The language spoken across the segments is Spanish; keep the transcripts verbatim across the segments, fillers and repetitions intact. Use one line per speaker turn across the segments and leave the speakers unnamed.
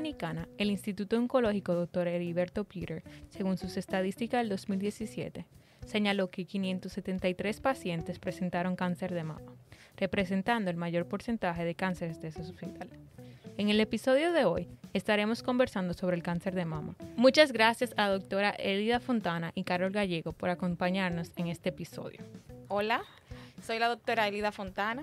Dominicana, el Instituto Oncológico doctor Heriberto Peter, según sus estadísticas del dos mil diecisiete, señaló que quinientos setenta y tres pacientes presentaron cáncer de mama, representando el mayor porcentaje de cánceres de ese hospital. En el episodio de hoy estaremos conversando sobre el cáncer de mama. Muchas gracias a la doctora Elida Fontana y Carol Gallego por acompañarnos en este episodio.
Hola, soy la doctora Elida Fontana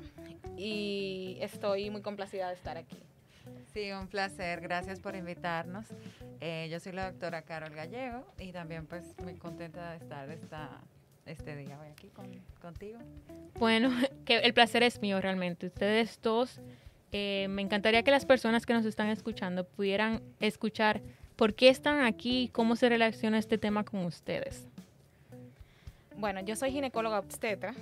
y estoy muy complacida de estar aquí.
Sí, un placer. Gracias por invitarnos. Eh, yo soy la doctora Carol Gallego y también pues muy contenta de estar esta, este día hoy aquí con, contigo.
Bueno, que el placer es mío realmente. Ustedes dos, eh, me encantaría que las personas que nos están escuchando pudieran escuchar por qué están aquí, cómo se relaciona este tema con ustedes.
Bueno, yo soy ginecóloga obstetra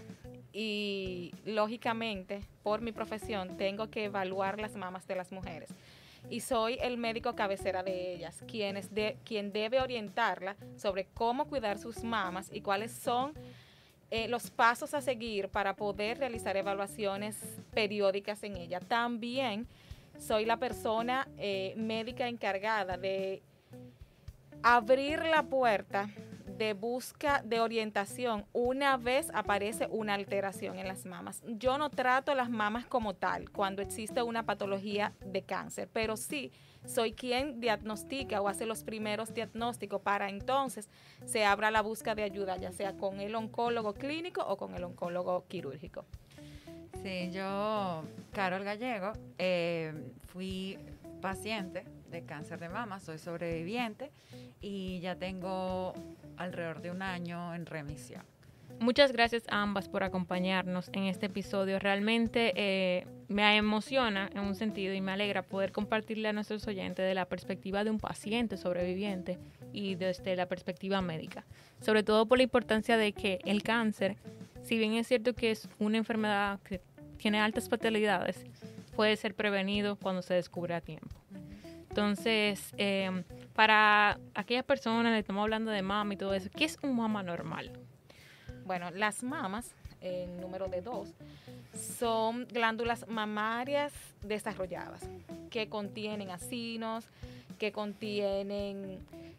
y lógicamente por mi profesión tengo que evaluar las mamas de las mujeres y soy el médico cabecera de ellas, quien, es de, quien debe orientarla sobre cómo cuidar sus mamas y cuáles son eh, los pasos a seguir para poder realizar evaluaciones periódicas en ella. También soy la persona eh, médica encargada de abrir la puerta de busca de orientación una vez aparece una alteración en las mamas. Yo no trato las mamas como tal cuando existe una patología de cáncer, pero sí soy quien diagnostica o hace los primeros diagnósticos para entonces se abra la búsqueda de ayuda, ya sea con el oncólogo clínico o con el oncólogo quirúrgico.
Sí, yo, Carol Gallego, eh, fui paciente de cáncer de mama, soy sobreviviente y ya tengo alrededor de un año en remisión.
Muchas gracias a ambas por acompañarnos en este episodio. Realmente eh, me emociona en un sentido y me alegra poder compartirle a nuestros oyentes de la perspectiva de un paciente sobreviviente y desde la perspectiva médica. Sobre todo por la importancia de que el cáncer, si bien es cierto que es una enfermedad que tiene altas fatalidades, puede ser prevenido cuando se descubre a tiempo. Entonces, eh, para aquellas personas que estamos hablando de mama y todo eso, ¿qué es un mama normal?
Bueno, las mamas, en número de dos, son glándulas mamarias desarrolladas que contienen acinos, que contienen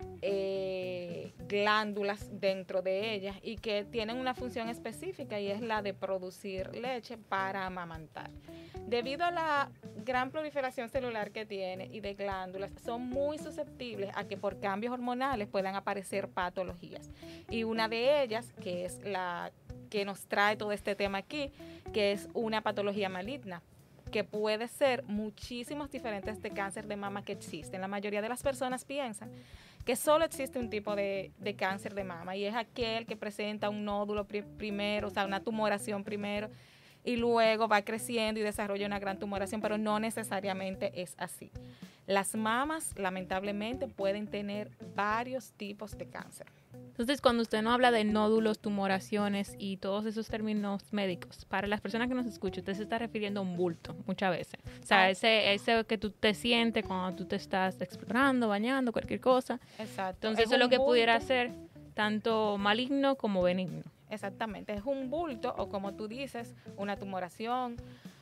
eh, glándulas dentro de ellas y que tienen una función específica y es la de producir leche para amamantar. Debido a la gran proliferación celular que tiene y de glándulas, son muy susceptibles a que por cambios hormonales puedan aparecer patologías. Y una de ellas, que es la que nos trae todo este tema aquí, que es una patología maligna, que puede ser muchísimos diferentes de cáncer de mama que existen. La mayoría de las personas piensan que solo existe un tipo de, de cáncer de mama y es aquel que presenta un nódulo pri- primero, o sea, una tumoración primero, y luego va creciendo y desarrolla una gran tumoración, pero no necesariamente es así. Las mamas, lamentablemente, pueden tener varios tipos de cáncer.
Entonces, cuando usted nos habla de nódulos, tumoraciones y todos esos términos médicos, para las personas que nos escuchan, usted se está refiriendo a un bulto muchas veces. O sea, ese, ese que tú te sientes cuando tú te estás explorando, bañando, cualquier cosa.
Exacto.
Entonces,
Es
eso es lo
un
que
bulto.
pudiera ser tanto maligno como benigno.
Exactamente, es un bulto o como tú dices, una tumoración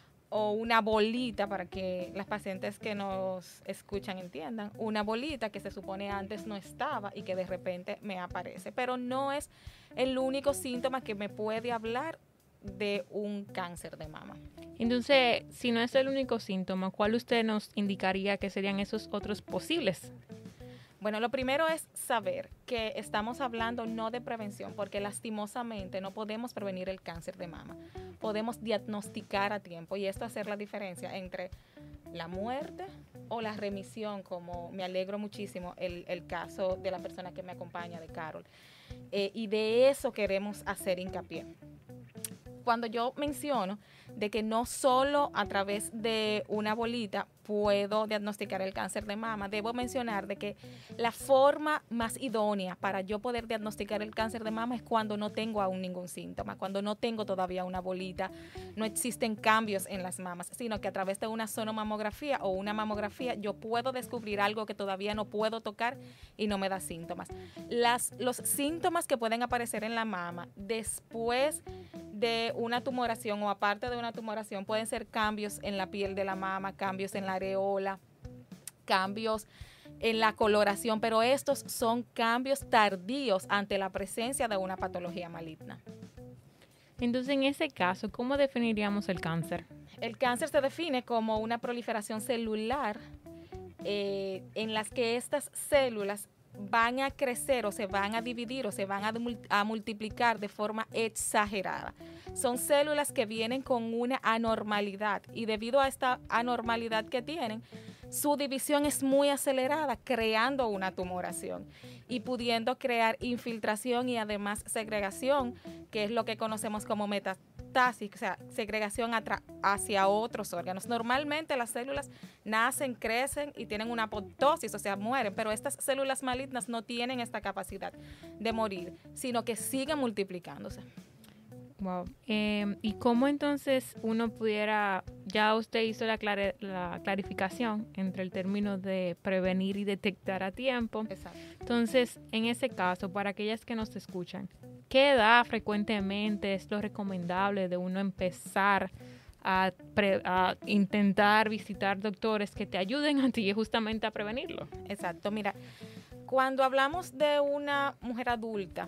o una bolita para que las pacientes que nos escuchan entiendan, una bolita que se supone antes no estaba y que de repente me aparece, pero no es el único síntoma que me puede hablar de un cáncer de mama.
Entonces, si no es el único síntoma, ¿cuál usted nos indicaría que serían esos otros posibles?
Bueno, lo primero es saber que estamos hablando no de prevención, porque lastimosamente no podemos prevenir el cáncer de mama. Podemos diagnosticar a tiempo y esto hacer la diferencia entre la muerte o la remisión, como me alegro muchísimo el, el caso de la persona que me acompaña, de Carol. Eh, y de eso queremos hacer hincapié. Cuando yo menciono de que no solo a través de una bolita puedo diagnosticar el cáncer de mama, debo mencionar de que la forma más idónea para yo poder diagnosticar el cáncer de mama es cuando no tengo aún ningún síntoma, cuando no tengo todavía una bolita, no existen cambios en las mamas, sino que a través de una sonomamografía o una mamografía yo puedo descubrir algo que todavía no puedo tocar y no me da síntomas. Las, los síntomas que pueden aparecer en la mama después de una tumoración o aparte de una tumoración pueden ser cambios en la piel de la mama, cambios en la areola, cambios en la coloración, pero estos son cambios tardíos ante la presencia de una patología maligna.
Entonces, en ese caso, ¿cómo definiríamos el cáncer?
El cáncer se define como una proliferación celular eh, en las que estas células van a crecer o se van a dividir o se van a, a multiplicar de forma exagerada. Son células que vienen con una anormalidad y debido a esta anormalidad que tienen, su división es muy acelerada, creando una tumoración y pudiendo crear infiltración y además segregación, que es lo que conocemos como metastasis, o sea, segregación hacia otros órganos. Normalmente las células nacen, crecen y tienen una apoptosis, o sea, mueren, pero estas células malignas no tienen esta capacidad de morir, sino que siguen multiplicándose.
Wow. Eh, ¿Y cómo entonces uno pudiera, ya usted hizo la, clar la clarificación entre el término de prevenir y detectar a tiempo?
Exacto.
Entonces, en ese caso, para aquellas que nos escuchan, ¿qué edad frecuentemente es lo recomendable de uno empezar a, pre a intentar visitar doctores que te ayuden a ti justamente a prevenirlo?
Exacto. Mira, cuando hablamos de una mujer adulta,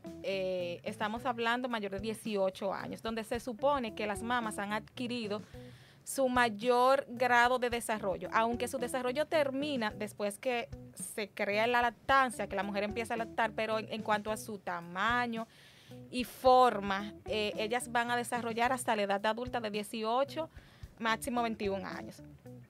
Eh, estamos hablando mayor de dieciocho años, donde se supone que las mamas han adquirido su mayor grado de desarrollo, aunque su desarrollo termina después que se crea la lactancia, que la mujer empieza a lactar, pero en, en cuanto a su tamaño y forma, eh, ellas van a desarrollar hasta la edad adulta de dieciocho, máximo veintiún años.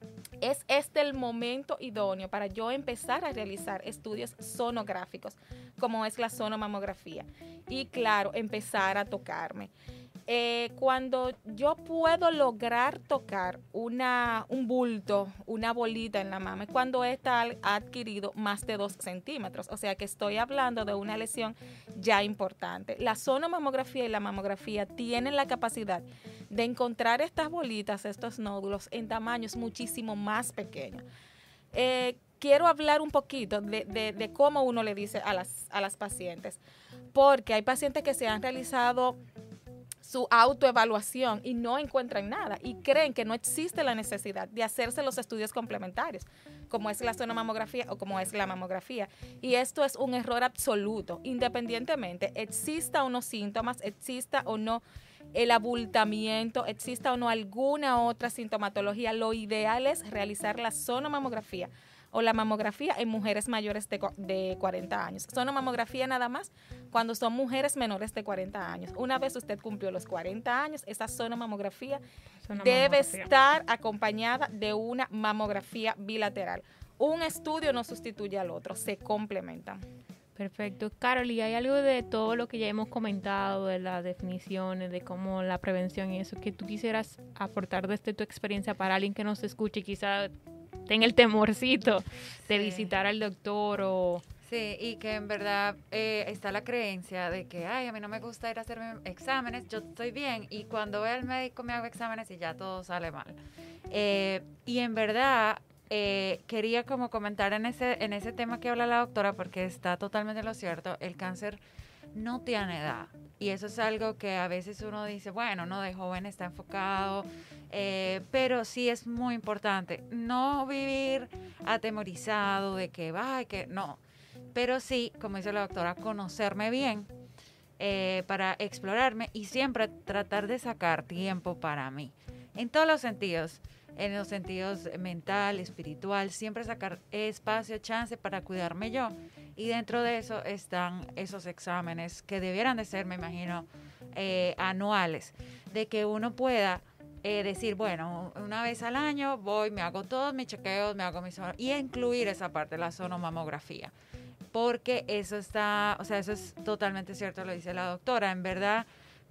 Es este el momento idóneo para yo empezar a realizar estudios sonográficos, como es la sonomamografía. Y claro, empezar a tocarme. Eh, cuando yo puedo lograr tocar una, un bulto, una bolita en la mama, es cuando esta ha adquirido más de dos centímetros. O sea que estoy hablando de una lesión ya importante. La sonomamografía y la mamografía tienen la capacidad de encontrar estas bolitas, estos nódulos, en tamaños muchísimo más pequeños. Eh, quiero hablar un poquito de, de, de cómo uno le dice a las, a las pacientes, porque hay pacientes que se han realizado su autoevaluación y no encuentran nada y creen que no existe la necesidad de hacerse los estudios complementarios, como es la sonomamografía o como es la mamografía. Y esto es un error absoluto, independientemente exista o no síntomas, exista o no el abultamiento, exista o no alguna otra sintomatología. Lo ideal es realizar la sonomamografía o la mamografía en mujeres mayores de, de cuarenta años. Sonomamografía nada más cuando son mujeres menores de cuarenta años. Una vez usted cumplió los cuarenta años, esa sonomamografía debe estar acompañada de una mamografía bilateral. Un estudio no sustituye al otro, se complementan.
Perfecto. Carol, ¿y hay algo de todo lo que ya hemos comentado, de las definiciones, de cómo la prevención y eso, que tú quisieras aportar desde tu experiencia para alguien que nos escuche y quizá tenga el temorcito de
Sí.
visitar al doctor o...
Sí, y que en verdad eh, está la creencia de que, ay, a mí no me gusta ir a hacerme exámenes, yo estoy bien, y cuando voy al médico me hago exámenes y ya todo sale mal. Eh, y en verdad... Eh, quería como comentar en ese, en ese tema que habla la doctora, porque está totalmente lo cierto, el cáncer no tiene edad. Y eso es algo que a veces uno dice, bueno, no, de joven está enfocado, eh, pero sí es muy importante no vivir atemorizado de que, ay, que no. Pero sí, como dice la doctora, conocerme bien eh, para explorarme y siempre tratar de sacar tiempo para mí, en todos los sentidos. En los sentidos mental, espiritual, siempre sacar espacio, chance para cuidarme yo. Y dentro de eso están esos exámenes que debieran de ser, me imagino, eh, anuales, de que uno pueda eh, decir, bueno, una vez al año voy, me hago todos mis chequeos, me hago mis... y incluir esa parte, la sonomamografía. Porque eso está, o sea, eso es totalmente cierto, lo dice la doctora, en verdad...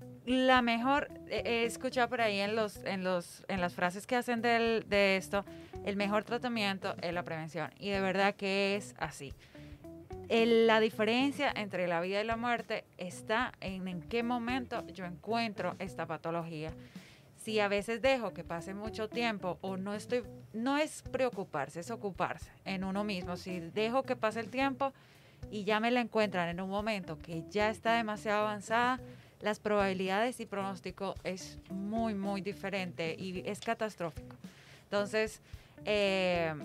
La mejor, he escuchado por ahí en los, en los, en las frases que hacen del, de esto, el mejor tratamiento es la prevención. Y de verdad que es así. El, la diferencia entre la vida y la muerte está en en qué momento yo encuentro esta patología. Si a veces dejo que pase mucho tiempo o no estoy, no es preocuparse, es ocuparse en uno mismo. Si dejo que pase el tiempo y ya me la encuentran en un momento que ya está demasiado avanzada, las probabilidades y pronóstico es muy, muy diferente y es catastrófico. Entonces, eh,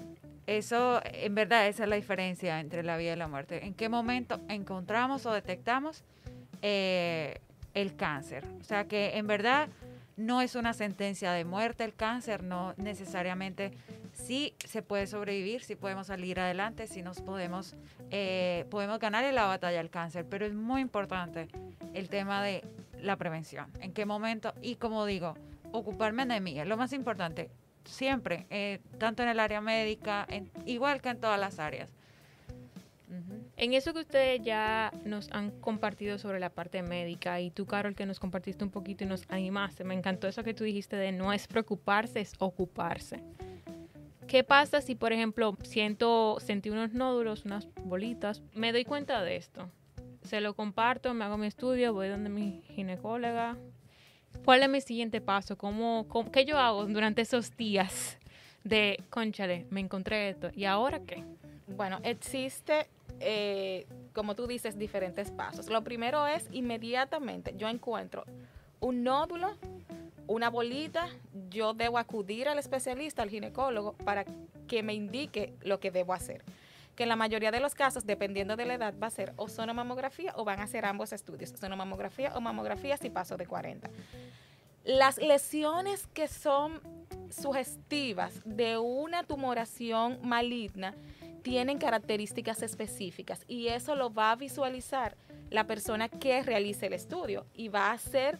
eso, en verdad, esa es la diferencia entre la vida y la muerte. ¿En qué momento encontramos o detectamos eh, el cáncer? O sea que en verdad no es una sentencia de muerte el cáncer, no necesariamente. Sí se puede sobrevivir, sí podemos salir adelante, sí nos podemos, eh, podemos ganarle la batalla al cáncer, pero es muy importante el tema de la prevención. ¿En qué momento? Y como digo, ocuparme de mí es lo más importante, siempre, eh, tanto en el área médica, en, igual que en todas las áreas. Uh-huh.
En eso que ustedes ya nos han compartido sobre la parte médica y tú, Carol, que nos compartiste un poquito y nos animaste, me encantó eso que tú dijiste de no es preocuparse, es ocuparse. ¿Qué pasa si, por ejemplo, siento, sentí unos nódulos, unas bolitas? Me doy cuenta de esto. Se lo comparto, me hago mi estudio, voy donde mi ginecóloga. ¿Cuál es mi siguiente paso? ¿Cómo, cómo, ¿Qué yo hago durante esos días de, cónchale, me encontré esto? ¿Y ahora qué?
Bueno, existe, eh, como tú dices, diferentes pasos. Lo primero es, inmediatamente, yo encuentro un nódulo, una bolita, yo debo acudir al especialista, al ginecólogo, para que me indique lo que debo hacer. Que en la mayoría de los casos, dependiendo de la edad, va a ser o sonomamografía o van a ser ambos estudios, sonomamografía o mamografía si paso de cuarenta. Las lesiones que son sugestivas de una tumoración maligna tienen características específicas y eso lo va a visualizar la persona que realice el estudio y va a hacer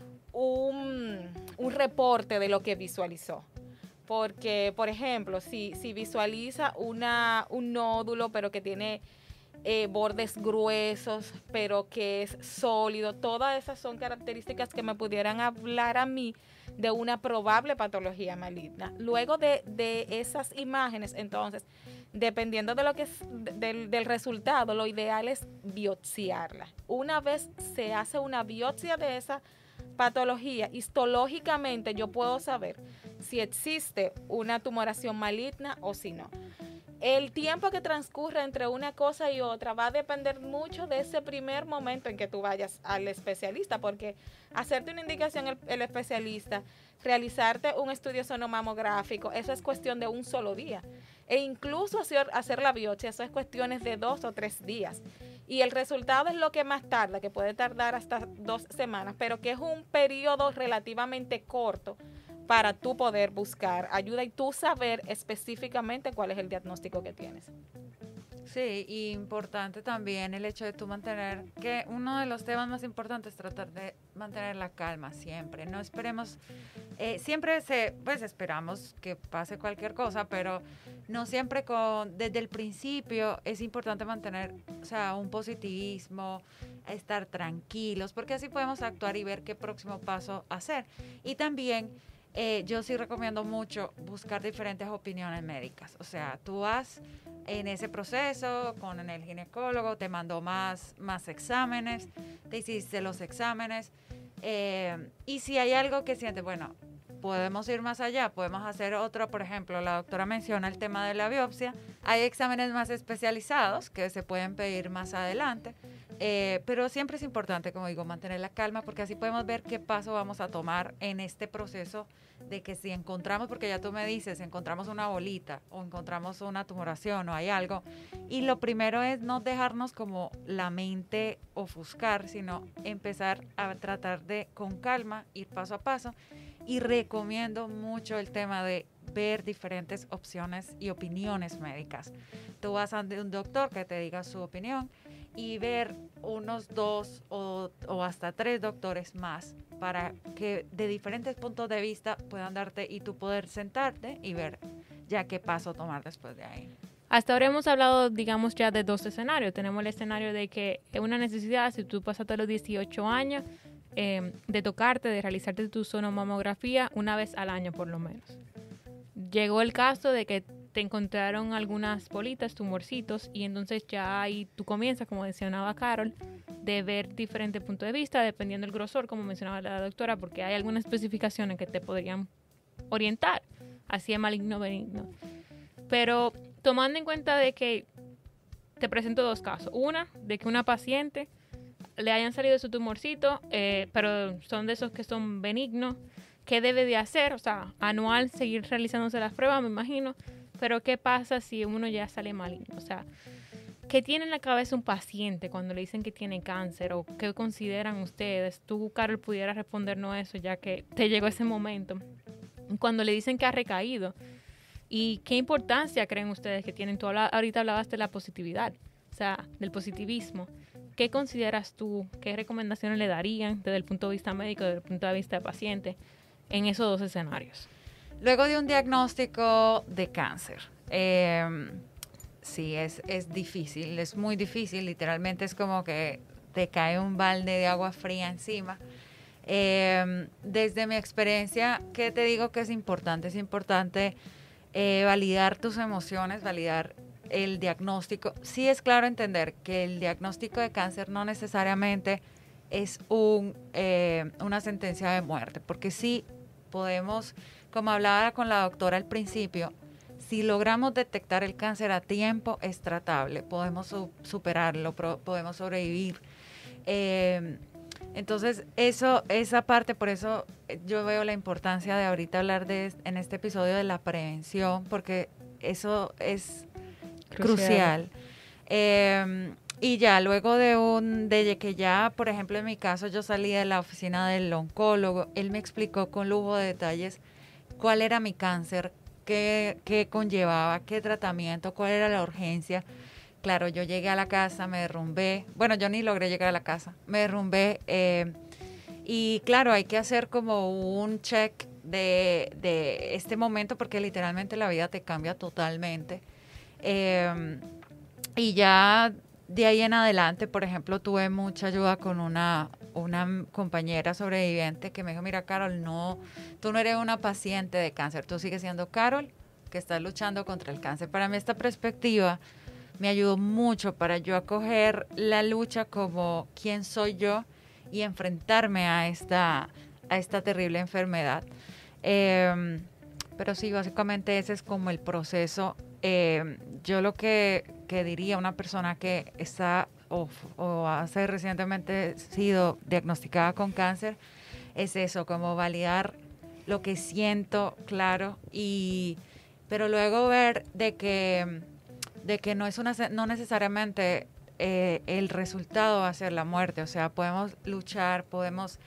Un, un reporte de lo que visualizó. Porque, por ejemplo, si, si visualiza una, un nódulo, pero que tiene eh, bordes gruesos, pero que es sólido, todas esas son características que me pudieran hablar a mí de una probable patología maligna. Luego de, de esas imágenes, entonces, dependiendo de lo que es, del, del resultado, lo ideal es biopsiarla. Una vez se hace una biopsia de esa patología, histológicamente yo puedo saber si existe una tumoración maligna o si no. El tiempo que transcurre entre una cosa y otra va a depender mucho de ese primer momento en que tú vayas al especialista, porque hacerte una indicación el, el especialista, realizarte un estudio sonomamográfico, eso es cuestión de un solo día. E incluso hacer, hacer la biopsia, eso es cuestiones de dos o tres días. Y el resultado es lo que más tarda, que puede tardar hasta dos semanas, pero que es un periodo relativamente corto para tú poder buscar ayuda y tú saber específicamente cuál es el diagnóstico que tienes.
Sí, y importante también el hecho de tú mantener, que uno de los temas más importantes es tratar de mantener la calma siempre. No esperemos, eh, siempre se, pues esperamos que pase cualquier cosa, pero no siempre con, desde el principio es importante mantener, o sea, un positivismo, estar tranquilos, porque así podemos actuar y ver qué próximo paso hacer. Y también eh, yo sí recomiendo mucho buscar diferentes opiniones médicas. O sea, tú vas en ese proceso con el ginecólogo, te mandó más, más exámenes, te hiciste los exámenes, eh, y si hay algo que sientes, bueno, podemos ir más allá, podemos hacer otro, por ejemplo, la doctora menciona el tema de la biopsia, hay exámenes más especializados que se pueden pedir más adelante, eh, pero siempre es importante, como digo, mantener la calma, porque así podemos ver qué paso vamos a tomar en este proceso de que si encontramos, porque ya tú me dices, encontramos una bolita o encontramos una tumoración o hay algo, y lo primero es no dejarnos como la mente ofuscar, sino empezar a tratar de con calma ir paso a paso, y recomiendo mucho el tema de ver diferentes opciones y opiniones médicas. Tú vas a un doctor que te diga su opinión y ver unos dos o, o hasta tres doctores más para que de diferentes puntos de vista puedan darte y tú poder sentarte y ver ya qué paso tomar después de ahí.
Hasta ahora hemos hablado, digamos, ya de dos escenarios. Tenemos el escenario de que es una necesidad, si tú pasaste los dieciocho años, eh, de tocarte, de realizarte tu sonomamografía una vez al año por lo menos. Llegó el caso de que te encontraron algunas bolitas, tumorcitos, y entonces ya ahí tú comienzas, como mencionaba Carol, de ver diferentes puntos de vista, dependiendo del grosor, como mencionaba la doctora, porque hay algunas especificaciones que te podrían orientar hacia maligno o benigno. Pero tomando en cuenta de que te presento dos casos. Una, de que una paciente le hayan salido su tumorcito, eh, pero son de esos que son benignos. ¿Qué debe de hacer? O sea, anual seguir realizándose las pruebas, me imagino. Pero ¿qué pasa si uno ya sale maligno? O sea, ¿qué tiene en la cabeza un paciente cuando le dicen que tiene cáncer? ¿O qué consideran ustedes? Tú, Carol, pudieras respondernos eso ya que te llegó ese momento. Cuando le dicen que ha recaído. ¿Y qué importancia creen ustedes que tienen? Tú habla, ahorita hablabas de la positividad, o sea, del positivismo. ¿Qué consideras tú? ¿Qué recomendaciones le darían desde el punto de vista médico, desde el punto de vista del paciente, en esos dos escenarios?
Luego de un diagnóstico de cáncer, eh, sí, es, es difícil, es muy difícil, literalmente es como que te cae un balde de agua fría encima. Eh, desde mi experiencia, ¿qué te digo que es importante? Es importante eh, validar tus emociones, validar el diagnóstico. Sí es claro entender que el diagnóstico de cáncer no necesariamente es un, eh, una sentencia de muerte, porque sí podemos, como hablaba con la doctora al principio, si logramos detectar el cáncer a tiempo, es tratable, podemos su- superarlo, pro- podemos sobrevivir. Eh, entonces, eso, esa parte, por eso yo veo la importancia de ahorita hablar de en este episodio de la prevención, porque eso es crucial. crucial. Eh, y ya luego de un, de que ya, por ejemplo, en mi caso, yo salí de la oficina del oncólogo, él me explicó con lujo de detalles cuál era mi cáncer, qué, qué conllevaba, qué tratamiento, cuál era la urgencia. Claro, yo llegué a la casa, me derrumbé. Bueno, yo ni logré llegar a la casa. Me derrumbé. Eh, y claro, hay que hacer como un check de, de este momento porque literalmente la vida te cambia totalmente. Eh, y ya de ahí en adelante, por ejemplo, tuve mucha ayuda con una, una compañera sobreviviente que me dijo, mira, Carol, no, tú no eres una paciente de cáncer, tú sigues siendo Carol, que está luchando contra el cáncer. Para mí esta perspectiva me ayudó mucho para yo acoger la lucha como quién soy yo y enfrentarme a esta, a esta terrible enfermedad. Eh, pero sí, básicamente ese es como el proceso. Eh, yo lo que, que diría a una persona que está o, o hace recientemente sido diagnosticada con cáncer es eso, como validar lo que siento, claro, y pero luego ver de que de que no es una no necesariamente eh, el resultado va a ser la muerte, o sea, podemos luchar, podemos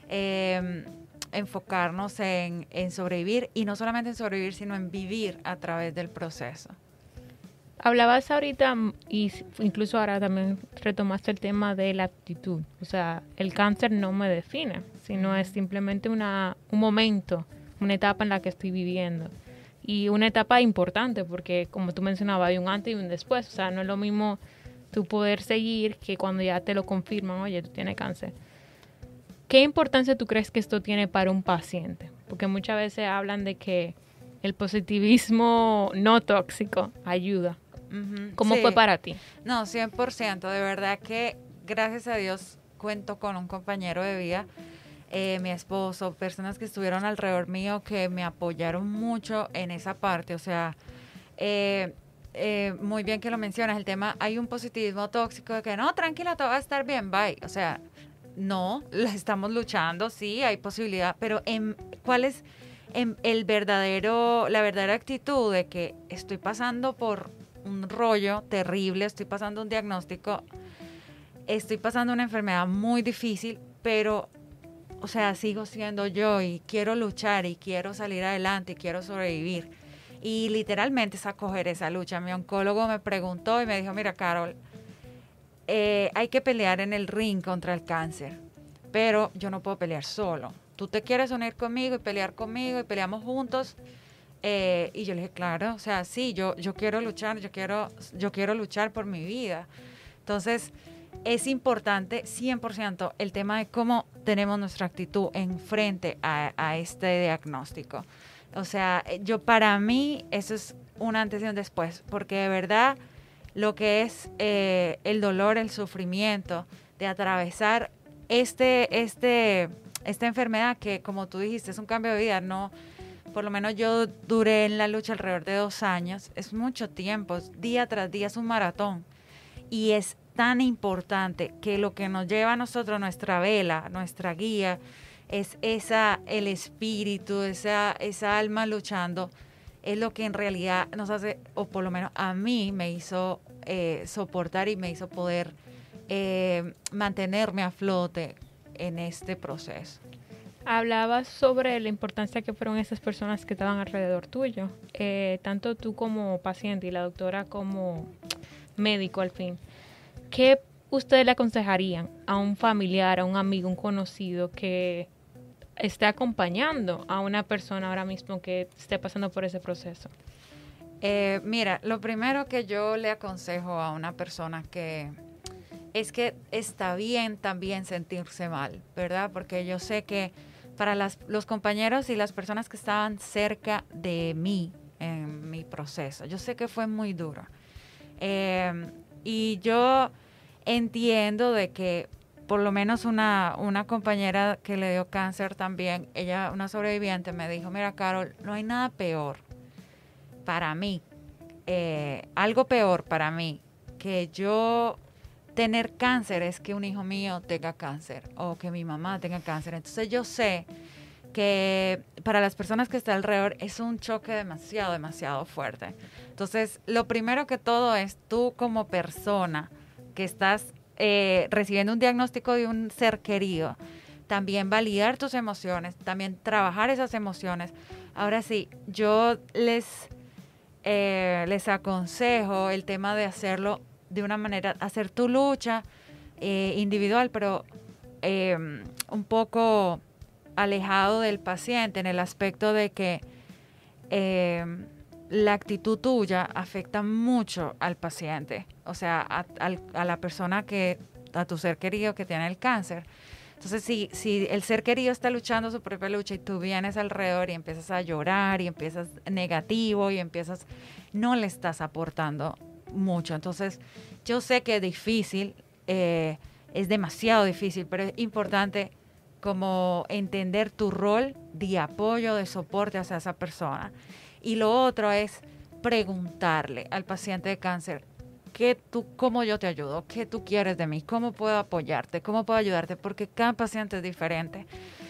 eh, enfocarnos en, en sobrevivir, y no solamente en sobrevivir, sino en vivir a través del proceso.
Hablabas ahorita, y incluso ahora también retomaste el tema de la actitud, o sea, el cáncer no me define, sino es simplemente una, un momento, una etapa en la que estoy viviendo. Y una etapa importante porque, como tú mencionabas, hay un antes y un después. O sea, no es lo mismo tú poder seguir que cuando ya te lo confirman, oye, tú tienes cáncer. ¿Qué importancia tú crees que esto tiene para un paciente? Porque muchas veces hablan de que el positivismo no tóxico ayuda. Uh-huh. ¿Cómo sí. fue para ti?
No, cien por ciento. De verdad que, gracias a Dios, cuento con un compañero de vida, Eh, mi esposo, personas que estuvieron alrededor mío que me apoyaron mucho en esa parte, o sea, eh, eh, muy bien que lo mencionas, el tema, hay un positivismo tóxico de que no, tranquila, todo va a estar bien, bye, o sea, no, la estamos luchando, sí, hay posibilidad, pero en, ¿cuál es en el verdadero, la verdadera actitud de que estoy pasando por un rollo terrible, estoy pasando un diagnóstico, estoy pasando una enfermedad muy difícil, pero o sea, sigo siendo yo y quiero luchar y quiero salir adelante y quiero sobrevivir. Y literalmente es acoger esa lucha. Mi oncólogo me preguntó y me dijo, mira, Carol, eh, hay que pelear en el ring contra el cáncer, pero yo no puedo pelear solo. Tú te quieres unir conmigo y pelear conmigo y peleamos juntos. Eh, y yo le dije, claro, o sea, sí, yo, yo quiero luchar, yo quiero, yo quiero luchar por mi vida. Entonces, es importante cien por ciento el tema de cómo tenemos nuestra actitud en frente a, a este diagnóstico. O sea, yo para mí eso es un antes y un después, porque de verdad lo que es eh, el dolor, el sufrimiento de atravesar este, este, esta enfermedad que, como tú dijiste, es un cambio de vida, no, por lo menos yo duré en la lucha alrededor de dos años, es mucho tiempo, día tras día es un maratón, y es tan importante que lo que nos lleva a nosotros, nuestra vela, nuestra guía, es esa, el espíritu, esa, esa alma luchando, es lo que en realidad nos hace, o por lo menos a mí me hizo eh, soportar y me hizo poder eh, mantenerme a flote en este proceso.
Hablabas sobre la importancia que fueron esas personas que estaban alrededor tuyo, eh, tanto tú como paciente y la doctora como médico al fin. ¿Qué ustedes le aconsejarían a un familiar, a un amigo, un conocido que esté acompañando a una persona ahora mismo que esté pasando por ese proceso?
Eh, mira, lo primero que yo le aconsejo a una persona que es que está bien también sentirse mal, ¿verdad? Porque yo sé que para las, los compañeros y las personas que estaban cerca de mí en mi proceso, yo sé que fue muy duro. Eh, y yo entiendo de que por lo menos una, una compañera que le dio cáncer también, ella, una sobreviviente, me dijo, mira, Carol, no hay nada peor para mí, eh, algo peor para mí, que yo tener cáncer es que un hijo mío tenga cáncer o que mi mamá tenga cáncer. Entonces yo sé que para las personas que están alrededor es un choque demasiado, demasiado fuerte. Entonces, lo primero que todo es tú como persona que estás eh, recibiendo un diagnóstico de un ser querido, también validar tus emociones, también trabajar esas emociones. Ahora sí, yo les, eh, les aconsejo el tema de hacerlo de una manera, hacer tu lucha eh, individual, pero eh, un poco alejado del paciente en el aspecto de que eh, la actitud tuya afecta mucho al paciente, o sea, a, a, a la persona que, a tu ser querido que tiene el cáncer. Entonces, si, si el ser querido está luchando su propia lucha y tú vienes alrededor y empiezas a llorar y empiezas negativo y empiezas, no le estás aportando mucho. Entonces, yo sé que es difícil, eh, es demasiado difícil, pero es importante como entender tu rol de apoyo, de soporte hacia esa persona. Y lo otro es preguntarle al paciente de cáncer, ¿qué tú, ¿cómo yo te ayudo? ¿Qué tú quieres de mí? ¿Cómo puedo apoyarte? ¿Cómo puedo ayudarte? Porque cada paciente es diferente.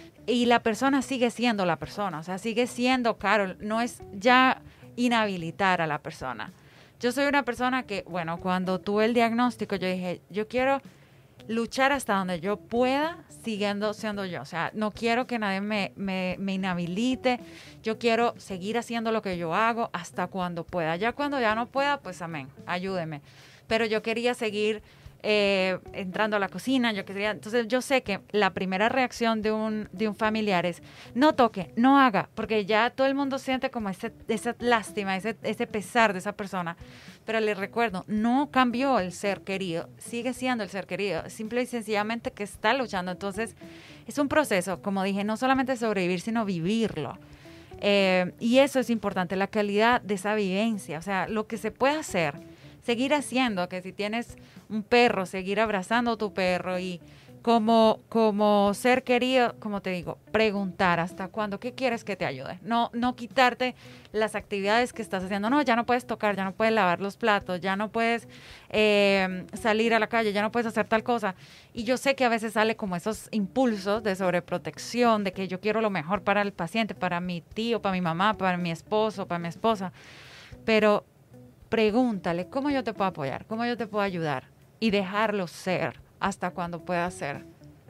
Y la persona sigue siendo la persona, o sea, sigue siendo Carol, no es ya inhabilitar a la persona. Yo soy una persona que, bueno, cuando tuve el diagnóstico, yo dije, yo quiero luchar hasta donde yo pueda, siguiendo siendo yo. O sea, no quiero que nadie me, me, me inhabilite. Yo quiero seguir haciendo lo que yo hago hasta cuando pueda. Ya cuando ya no pueda, pues amén, ayúdeme. Pero yo quería seguir eh, entrando a la cocina. Yo quería, entonces yo sé que la primera reacción de un, de un familiar es no toque, no haga, porque ya todo el mundo siente como ese, esa lástima, ese, ese pesar de esa persona. Pero les recuerdo, no cambió el ser querido, sigue siendo el ser querido, simple y sencillamente que está luchando. Entonces, es un proceso, como dije, no solamente sobrevivir, sino vivirlo. Eh, y eso es importante, la calidad de esa vivencia, o sea, lo que se puede hacer, seguir haciendo, que si tienes un perro, seguir abrazando a tu perro y como, como ser querido, como te digo, preguntar hasta cuándo, ¿qué quieres que te ayude? No, no quitarte las actividades que estás haciendo. No, ya no puedes tocar, ya no puedes lavar los platos, ya no puedes eh, salir a la calle, ya no puedes hacer tal cosa. Y yo sé que a veces sale como esos impulsos de sobreprotección, de que yo quiero lo mejor para el paciente, para mi tío, para mi mamá, para mi esposo, para mi esposa. Pero pregúntale, ¿cómo yo te puedo apoyar? ¿Cómo yo te puedo ayudar? Y dejarlo ser hasta cuando pueda ser.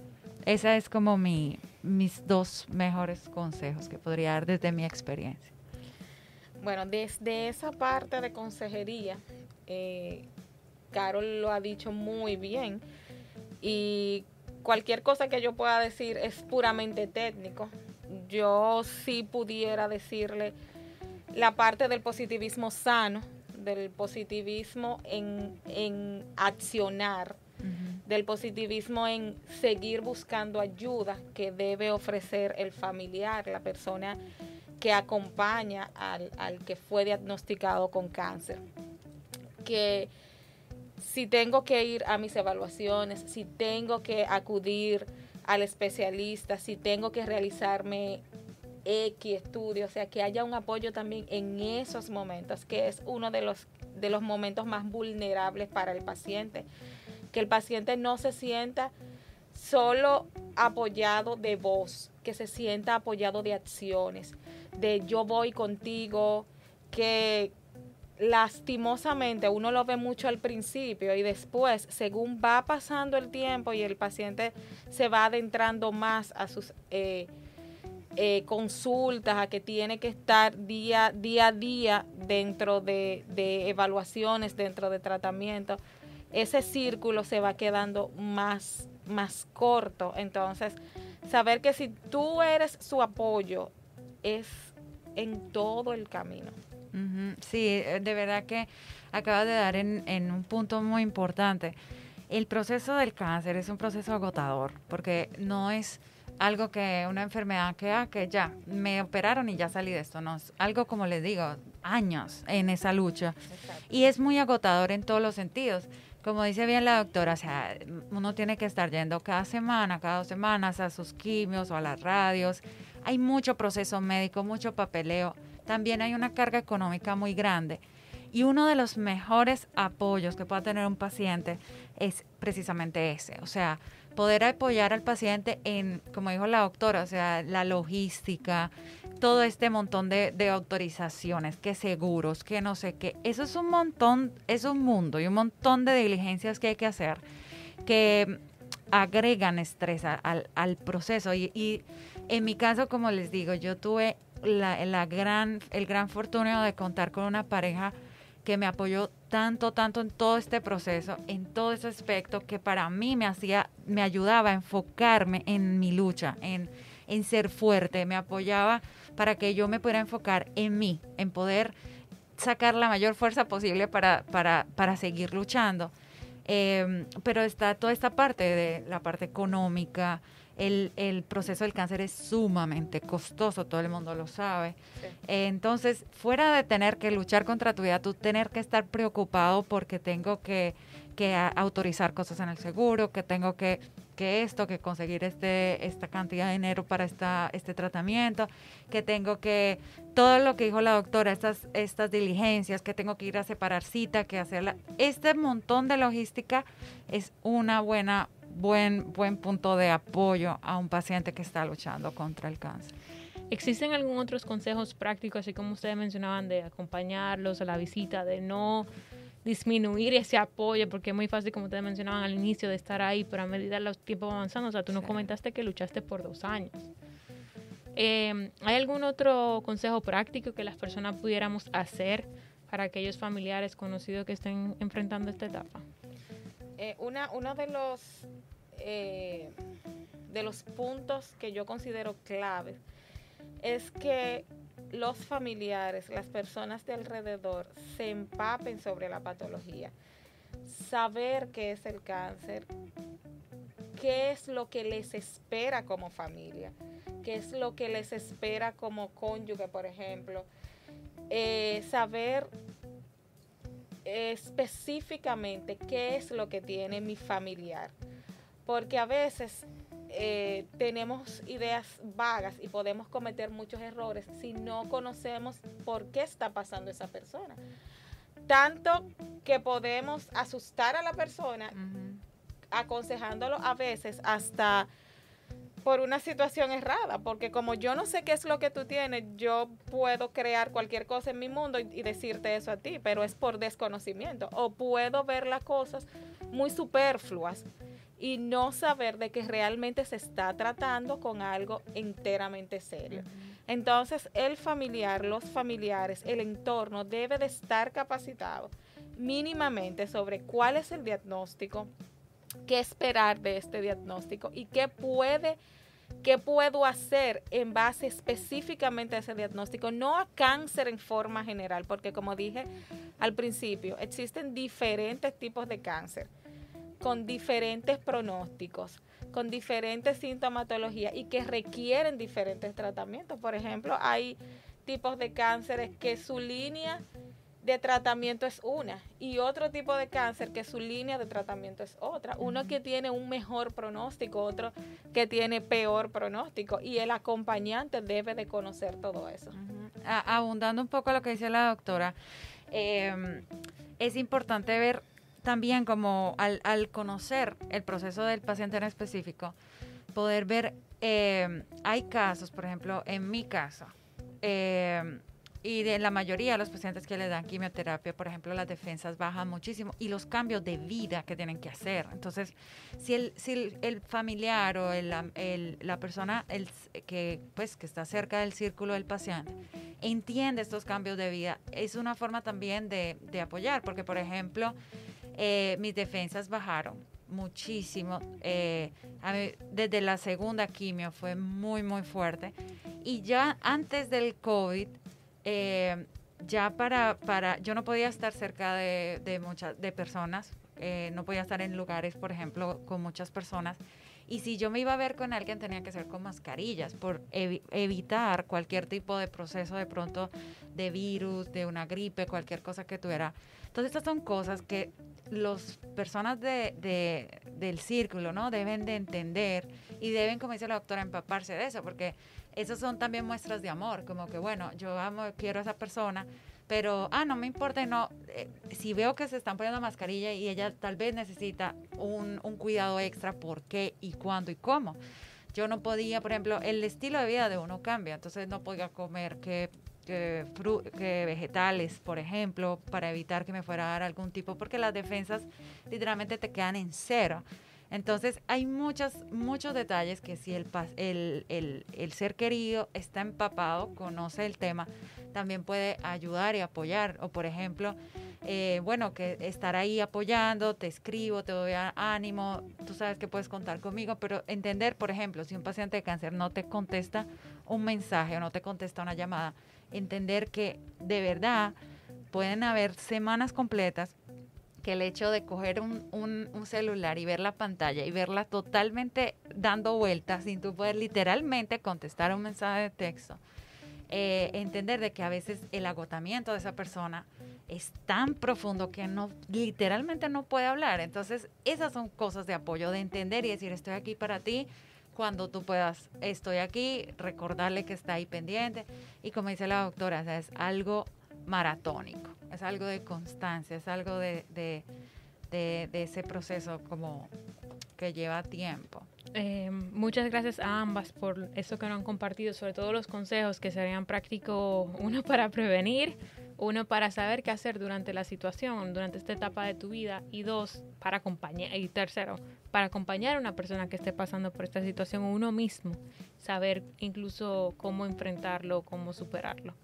Esa es como mi, mis dos mejores consejos que podría dar desde mi experiencia.
Bueno, desde esa parte de consejería, eh, Carol lo ha dicho muy bien y cualquier cosa que yo pueda decir es puramente técnico. Yo sí pudiera decirle la parte del positivismo sano, del positivismo en, en accionar, uh-huh. del positivismo en seguir buscando ayuda que debe ofrecer el familiar, la persona que acompaña al, al que fue diagnosticado con cáncer. Que si tengo que ir a mis evaluaciones, si tengo que acudir al especialista, si tengo que realizarme X estudio, o sea, que haya un apoyo también en esos momentos, que es uno de los, de los momentos más vulnerables para el paciente. Que el paciente no se sienta solo apoyado de voz, que se sienta apoyado de acciones, de yo voy contigo, que lastimosamente uno lo ve mucho al principio y después, según va pasando el tiempo y el paciente se va adentrando más a sus eh, eh, consultas, a que tiene que estar día, día a día dentro de, de evaluaciones, dentro de tratamiento, ese círculo se va quedando más, más corto. Entonces, saber que si tú eres su apoyo, es en todo el camino.
Uh-huh. Sí, de verdad que acabas de dar en, en un punto muy importante. El proceso del cáncer es un proceso agotador, porque no es algo que una enfermedad que, ah, que ya, me operaron y ya salí de esto, no, es algo, como les digo, años en esa lucha. Exacto. Y es muy agotador en todos los sentidos. Como dice bien la doctora, o sea, uno tiene que estar yendo cada semana, cada dos semanas a sus quimios o a las radios. Hay mucho proceso médico, mucho papeleo. También hay una carga económica muy grande. Y uno de los mejores apoyos que pueda tener un paciente es precisamente ese. O sea, poder apoyar al paciente en, como dijo la doctora, o sea, la logística, todo este montón de, de autorizaciones, que seguros, que no sé qué. Eso es un montón, es un mundo y un montón de diligencias que hay que hacer que agregan estrés al, al proceso. Y, y en mi caso, como les digo, yo tuve la, la gran, el gran fortunio de contar con una pareja que me apoyó tanto, tanto en todo este proceso, en todo ese aspecto que para mí me hacía, me ayudaba a enfocarme en mi lucha, en, en ser fuerte, me apoyaba para que yo me pudiera enfocar en mí, en poder sacar la mayor fuerza posible para, para, para seguir luchando. Eh, pero está toda esta parte de la parte económica. El, el proceso del cáncer es sumamente costoso, todo el mundo lo sabe. Sí. Eh, entonces, fuera de tener que luchar contra tu vida, tú tener que estar preocupado porque tengo que, que a, autorizar cosas en el seguro, que tengo que, que esto, que conseguir este, esta cantidad de dinero para esta, este tratamiento, que tengo que, todo lo que dijo la doctora, estas, estas diligencias, que tengo que ir a separar cita, que hacerla. Este montón de logística es una buena Buen, buen punto de apoyo a un paciente que está luchando contra el cáncer.
¿Existen algunos otros consejos prácticos, así como ustedes mencionaban, de acompañarlos a la visita, de no disminuir ese apoyo? Porque es muy fácil, como ustedes mencionaban al inicio, de estar ahí, pero a medida que los tiempos van avanzando, o sea, tú nos sí. comentaste que luchaste por dos años. Eh, ¿Hay algún otro consejo práctico que las personas pudiéramos hacer para aquellos familiares conocidos que estén enfrentando esta etapa?
Eh, una, uno de los eh, de los puntos que yo considero claves es que los familiares, las personas de alrededor, se empapen sobre la patología, saber qué es el cáncer, qué es lo que les espera como familia, qué es lo que les espera como cónyuge, por ejemplo, eh, saber específicamente qué es lo que tiene mi familiar, porque a veces eh, tenemos ideas vagas y podemos cometer muchos errores si no conocemos por qué está pasando esa persona, tanto que podemos asustar a la persona uh-huh. aconsejándolo a veces hasta por una situación errada, porque como yo no sé qué es lo que tú tienes, yo puedo crear cualquier cosa en mi mundo y, y decirte eso a ti, pero es por desconocimiento. O puedo ver las cosas muy superfluas y no saber de que realmente se está tratando con algo enteramente serio. Uh-huh. Entonces, el familiar, los familiares, el entorno debe de estar capacitado mínimamente sobre cuál es el diagnóstico, qué esperar de este diagnóstico y qué puede, qué puedo hacer en base específicamente a ese diagnóstico, no a cáncer en forma general, porque como dije al principio, existen diferentes tipos de cáncer con diferentes pronósticos, con diferentes sintomatologías y que requieren diferentes tratamientos. Por ejemplo, hay tipos de cánceres que su línea de tratamiento es una y otro tipo de cáncer que su línea de tratamiento es otra. Uno que tiene un mejor pronóstico, otro que tiene peor pronóstico y el acompañante debe de conocer todo eso.
Uh-huh. A- abundando un poco a lo que dice la doctora, eh, es importante ver también como al, al conocer el proceso del paciente en específico, poder ver, eh, hay casos, por ejemplo, en mi caso, eh, y de la mayoría de los pacientes que le dan quimioterapia, por ejemplo, las defensas bajan muchísimo y los cambios de vida que tienen que hacer. Entonces, si el, si el, el familiar o el, el, la persona el, que, pues, que está cerca del círculo del paciente entiende estos cambios de vida, es una forma también de, de apoyar, porque, por ejemplo, eh, mis defensas bajaron muchísimo. Eh, a mí, desde la segunda quimio fue muy, muy fuerte. Y ya antes del COVID, eh, ya para, para, yo no podía estar cerca de, de muchas de personas, eh, no podía estar en lugares, por ejemplo, con muchas personas. Y si yo me iba a ver con alguien, tenía que ser con mascarillas, por evi- evitar cualquier tipo de proceso de pronto de virus, de una gripe, cualquier cosa que tuviera. Entonces, estas son cosas que las personas de, de, del círculo, ¿no? Deben de entender y deben, como dice la doctora, empaparse de eso, porque esas son también muestras de amor, como que, bueno, yo amo, quiero a esa persona, pero, ah, no me importa, no, eh, si veo que se están poniendo mascarilla y ella tal vez necesita un, un cuidado extra, ¿por qué y cuándo y cómo? Yo no podía, por ejemplo, el estilo de vida de uno cambia, entonces no podía comer que, que, fru que vegetales, por ejemplo, para evitar que me fuera a dar algún tipo, porque las defensas literalmente te quedan en cero. Entonces hay muchos, muchos detalles que si el, el, el, el ser querido está empapado, conoce el tema, también puede ayudar y apoyar. O por ejemplo, eh, bueno, que estar ahí apoyando, te escribo, te doy ánimo, tú sabes que puedes contar conmigo, pero entender, por ejemplo, si un paciente de cáncer no te contesta un mensaje o no te contesta una llamada, entender que de verdad pueden haber semanas completas que el hecho de coger un, un, un celular y ver la pantalla y verla totalmente dando vueltas sin tú poder literalmente contestar un mensaje de texto, eh, entender de que a veces el agotamiento de esa persona es tan profundo que no literalmente no puede hablar. Entonces, esas son cosas de apoyo, de entender y decir, estoy aquí para ti, cuando tú puedas, estoy aquí, recordarle que está ahí pendiente. Y como dice la doctora, o sea, es algo maratónico, es algo de constancia, es algo de, de, de, de ese proceso como que lleva tiempo.
Eh, muchas gracias a ambas por eso que nos han compartido, sobre todo los consejos que serían prácticos, uno para prevenir, uno para saber qué hacer durante la situación, durante esta etapa de tu vida, y dos, para acompañar, y tercero, para acompañar a una persona que esté pasando por esta situación o uno mismo, saber incluso cómo enfrentarlo, cómo superarlo.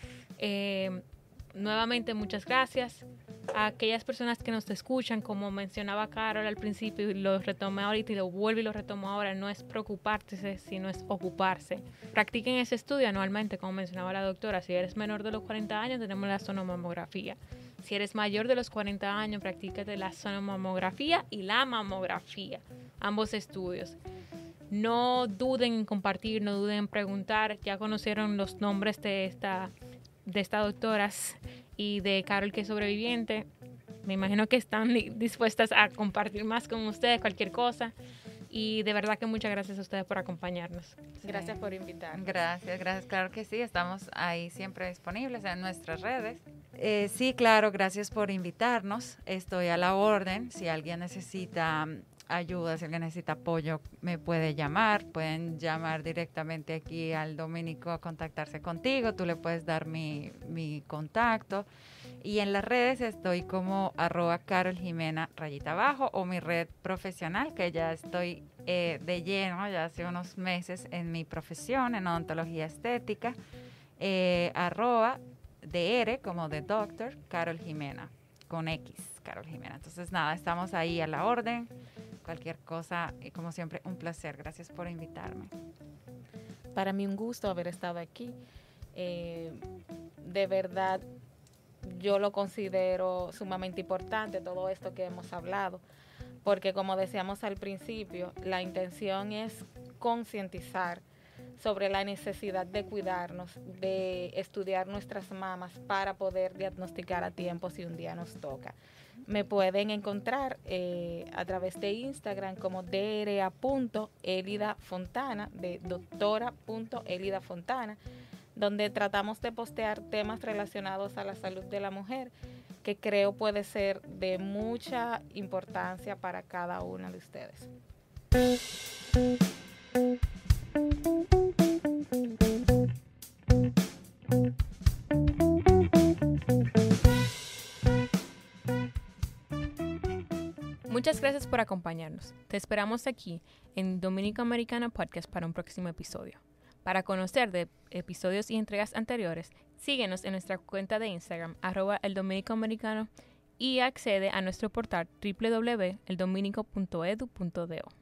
Eh, nuevamente muchas gracias a aquellas personas que nos escuchan. Como mencionaba Carol al principio y lo retomé ahorita y lo vuelvo y lo retomo ahora, no es preocuparse, sino es ocuparse. Practiquen ese estudio anualmente, como mencionaba la doctora. Si eres menor de los cuarenta años, tenemos la sonomamografía. Si eres mayor de los cuarenta años, practícate la sonomamografía y la mamografía, ambos estudios. No duden en compartir, no duden en preguntar. Ya conocieron los nombres de esta de estas doctoras y de Carol, que es sobreviviente. Me imagino que están dispuestas a compartir más con ustedes cualquier cosa. Y de verdad que muchas gracias a ustedes por acompañarnos.
Gracias sí. por invitarnos.
Gracias, gracias. Claro que sí, estamos ahí siempre disponibles en nuestras redes. Eh, sí, claro, gracias por invitarnos. Estoy a la orden. Si alguien necesita ayuda, si alguien necesita apoyo, me puede llamar. Pueden llamar directamente aquí al Dominico a contactarse contigo. Tú le puedes dar mi, mi contacto. Y en las redes estoy como arroba Carol Jimena rayita abajo, o mi red profesional, que ya estoy eh, de lleno, ya hace unos meses en mi profesión, en odontología estética, eh, arroba dr, como de doctor, Carol Jimena, con X, Carol Jimena. Entonces nada, estamos ahí a la orden. Cualquier cosa, y como siempre, un placer. Gracias por invitarme.
Para mí un gusto haber estado aquí. Eh, de verdad, yo lo considero sumamente importante todo esto que hemos hablado, porque como decíamos al principio, la intención es concientizar sobre la necesidad de cuidarnos, de estudiar nuestras mamas para poder diagnosticar a tiempo si un día nos toca. Me pueden encontrar eh, a través de Instagram como dra punto elida fontana, de doctora punto elida fontana, donde tratamos de postear temas relacionados a la salud de la mujer, que creo puede ser de mucha importancia para cada una de ustedes.
Thank you.
Muchas gracias por acompañarnos. Te esperamos aquí en Dominico Americano Podcast para un próximo episodio. Para conocer de episodios y entregas anteriores, síguenos en nuestra cuenta de Instagram, arroba el Dominico Americano, y accede a nuestro portal doble u doble u doble u punto el dominico punto e d u punto d o.